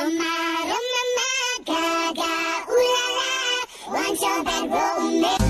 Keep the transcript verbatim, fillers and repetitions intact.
Roma, Roma, Gaga, ooh la la, want your bad romance.